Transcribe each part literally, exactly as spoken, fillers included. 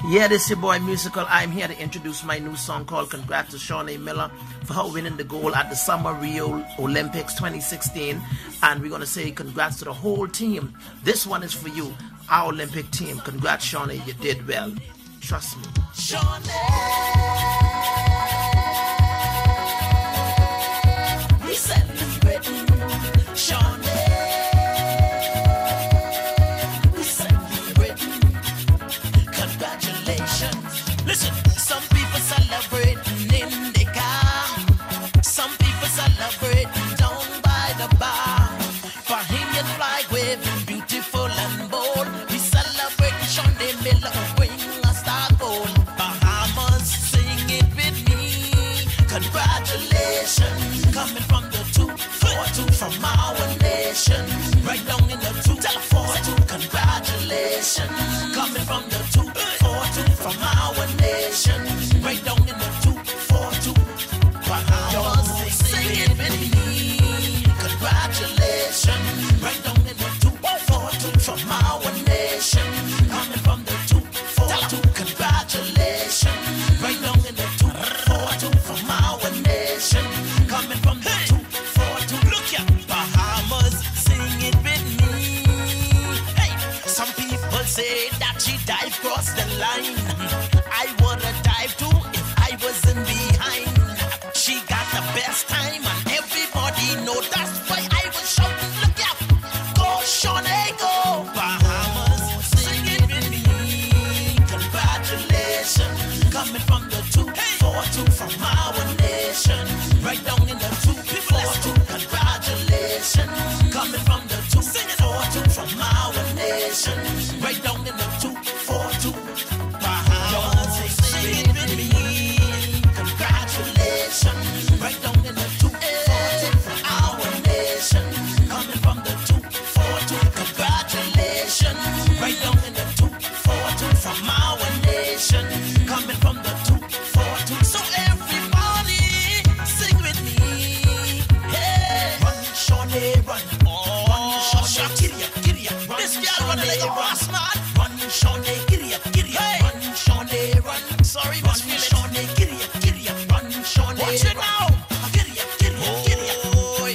Yeah, this is your boy Musical. I'm here to introduce my new song called Congrats to Shaunae Miller for her winning the gold at the Summer Rio Olympics twenty sixteen. And we're going to say congrats to the whole team. This one is for you, our Olympic team. Congrats, Shaunae. You did well. Trust me. Shaunae, we celebrating. Shaunae, we celebrating. Congratulations. Listen, some people celebrating in the car. Some people celebrating down by the bar. Bahamian flag waving beautiful and bold. We celebrating Shaunae Miller who bring a star gold. Bahamas, sing it with me. Congratulations. Coming from the two, four, two from our nation. Right down in the two, four, two. Congratulations. Coming from the two, four, two from our nation. Right down in the two, four, two. Bahamas, sing it with me. Congratulations. Right down in the two, four, two from our nation. Coming from the two, four, two. Congratulations. Right down in the two, four, two from our nation. Coming from the two, four, two. Look ya, Bahamas, sing it with me. Hey, some people say that she dive cross the line. I woulda dived too if I wasn't behind. She got the best time and everybody know that's why I was shouting. Look out, go Shaunae, go Bahamas, sing it with me. Congratulations, coming from the two, four, two from our nation. Right down in the two, four, two. Congratulations, coming from the two, four, two from our nation. Right down in the two, four, two. Bahamas, sing it with me. Congratulations, right down in the two, four, two from our nation. Coming from the two, four, two. Congratulations, right down in the two, four, two from our nation. Coming from the two, four, two. So everybody, sing with me. Hey, run, Shaunae, run. Oh, run, Shaunae, giddy up, giddy up. Run, this girl running like a boss man. Run, Shaunae, giddy up, giddy up. Hey. Run, Shaunae, run. Sorry, run, Shaunae, giddy up, giddy up. Run, Shaunae, watch it now. Giddy up, giddy up, giddy up.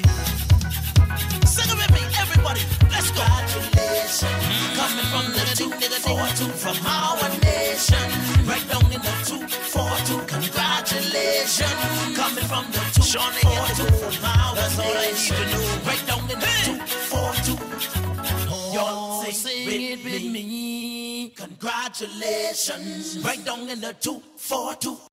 Sing it with me, everybody. Let's go. Congratulations, coming from the two, four, two from our nation. Right down in the two, four, two. Congratulations, coming from the two, four, two from our That's all I need to know. Right down in the two, four, two. Y'all sing it with me. Congratulations, right down in the two, four, two.